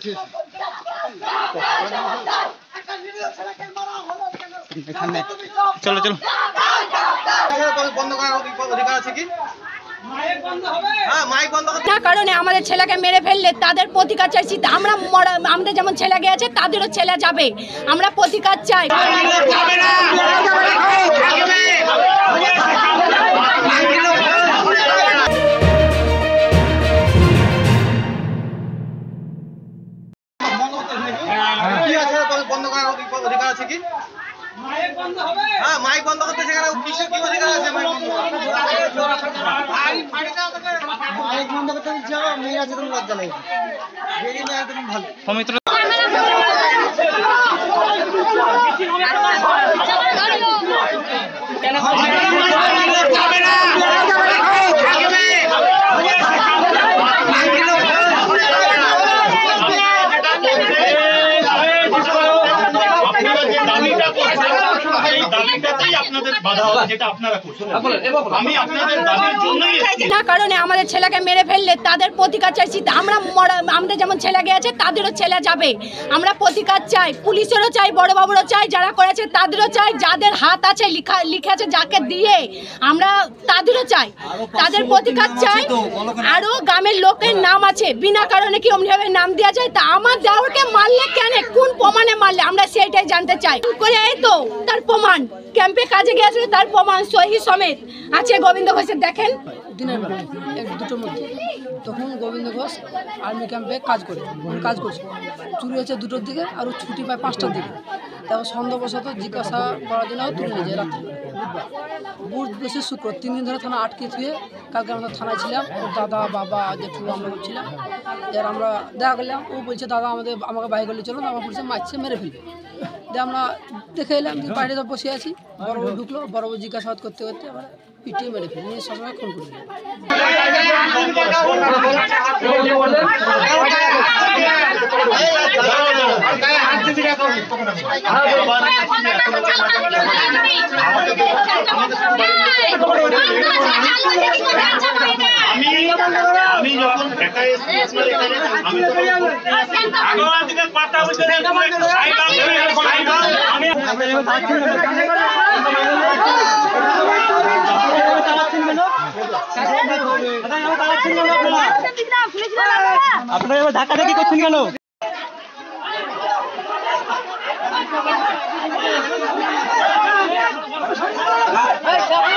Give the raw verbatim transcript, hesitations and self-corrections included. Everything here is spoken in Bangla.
চলো চলো কারণে আমাদের ছেলেকে মেরে ফেললে তাদের প্রতিকার চাইছি। আমরা আমাদের যেমন ছেলে গেছে তাদেরও ছেলে যাবে, আমরা প্রতিকার চাই। বন্ধ করার অধিকার আছে কি? হ্যাঁ, মাইক বন্ধ করতে সেখানে কিসের কি অধিকার আছে? মাইক বন্ধ করতে যাও, মেয়ে আছে তুমি লজ্জা লাগে, বেরিয়ে নেয় তুমি ভালো। পবিত্র কারণে আমাদের ছেলেকে মেরে ফেললে তাদের প্রতিকার চাইছি। আমরা আমাদের যেমন ছেলে গেছে তাদেরও ছেলে যাবে, আমরা প্রতিকার চাই। পুলিশেরও চাই, বড় বাবুরও চাই, যারা করেছে তাদেরও চাই, যাদের হাত আছে লিখা লিখে আছে যাকে দিয়ে আমরা তাদেরও চাই, তাদের প্রতিকার চাই। আরো গ্রামের লোকের নাম আছে, বিনা কারণে কি অমনিভাবে নাম দেওয়া যায়? তা আমার দেওরকে মারলে কেন, কোন প্রমাণে মারলে, আমরা সেইটাই জানতে চাই। করে এই তো তার প্রমাণ, ক্যাম্পে কাজে গিয়েছিল তার প্রমাণ সহি সমেত আছে গোবিন্দ ঘোষের। দেখেন দিনের বেলা এক দুটোর মধ্যে তখন গোবিন্দ ঘোষ আর্মি ক্যাম্পে কাজ করে কাজ করছে, চুরি হয়েছে দুটোর দিকে আর ছুটি পায় পাঁচটার দিকে। তারপর সন্দেহবশত জিজ্ঞাসা করার জন্য তুলে নিয়ে যায় রাত্রে, বুধবার বুধ বসে শুক্র তিন দিন ধরে থানা আটকে থুয়ে কালকে আমরা থানায় ছিলাম। ওর দাদা বাবা জেঠু আমরা ছিলাম, এর আমরা দেখা করলাম। ও বলছে দাদা আমাদের আমাকে বাইরে করলে চলো, আমার বলছে মারছে মেরে ফেলবে। দিয়ে আমরা দেখে এলাম যে বাইরে তো বসে আছি, বড়বু ঢুকলো, বড়বু জিজ্ঞাসাবাদ করতে করতে আবার পিটিয়ে মেরে ফেলি, নিয়ে সবসময় ফোন করি। আমি যখন ঢাকায় এসেছি আমি আগোয়ার দিকে কথা বলতে আমি আপনারা এবার ধাক্কা ধাক্কি করছেন কেন? এই